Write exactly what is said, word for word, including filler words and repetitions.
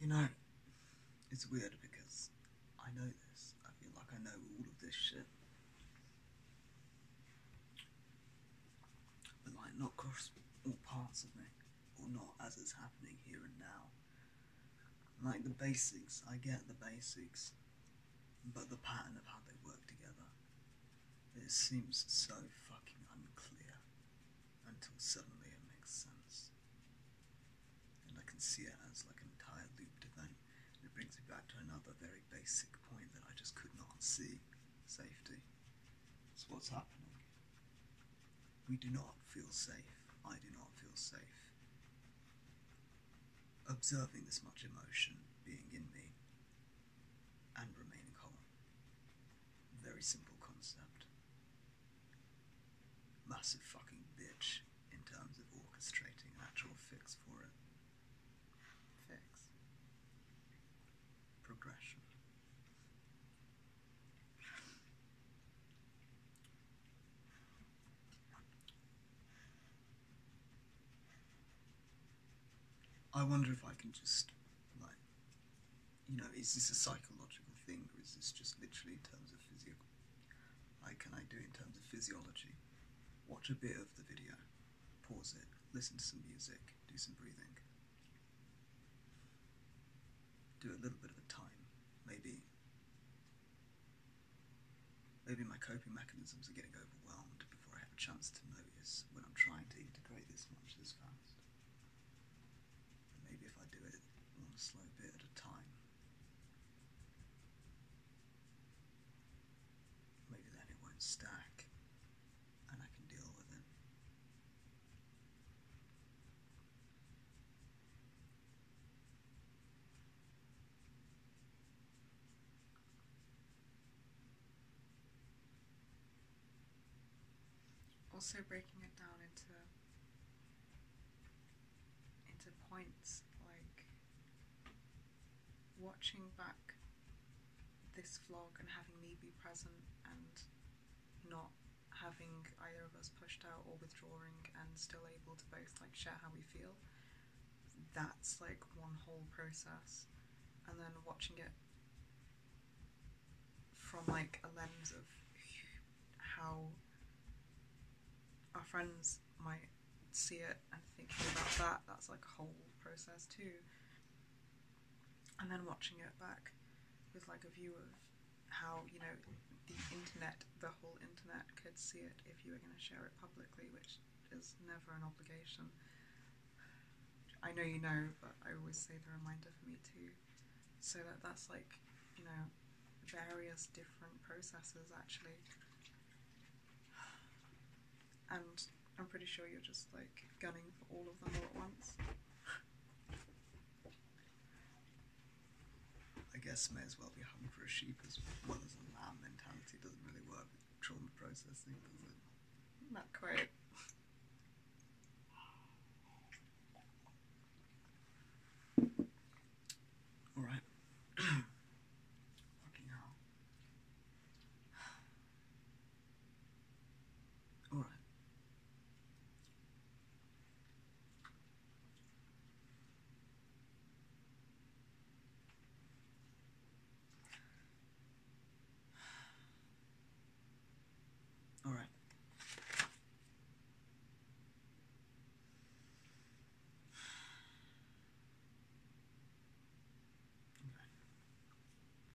know, it's weird because I know this. I feel like I know all of this shit. But like not across all parts of me. Or not as it's happening here and now. Like the basics, I get the basics. But the pattern of how they work together, it seems so fucking unclear until suddenly it makes sense. And I can see it as like an entire looped event. And it brings me back to another very basic point that I just could not see. Safety. It's what's happening. We do not feel safe. I do not feel safe. Observing this much emotion being in me and remaining calm. Very simple concept. Massive fucking bitch in terms of orchestrating an actual fix for it. Fix. Progression. I wonder if I can just, like, you know, is this a psychological thing or is this just literally in terms of physio? Like, can I do it in terms of physiology? Watch a bit of the video, pause it, listen to some music, do some breathing. Do a little bit of a time, maybe. Maybe my coping mechanisms are getting overwhelmed before I have a chance to notice when I'm trying to integrate this much this fast. And maybe if I do it one slow bit at a time, maybe then it won't stack and I can deal with it. Also breaking it down into into points, like watching back this vlog and having me be present and not having either of us pushed out or withdrawing and still able to both like share how we feel. That's like one whole process. And then watching it from like a lens of how our friends might see it and thinking about that, that's like a whole process too. And then watching it back with like a view of how, you know, the internet, the whole internet could see it if you were going to share it publicly, which is never an obligation. I know you know, but I always say the reminder for me too. So that that's like, you know, various different processes actually. And I'm pretty sure you're just like gunning for all of them all at once. I guess may as well be hung for a sheep as well as a lamb mentality. Doesn't really work with trauma processing, does it? Not quite.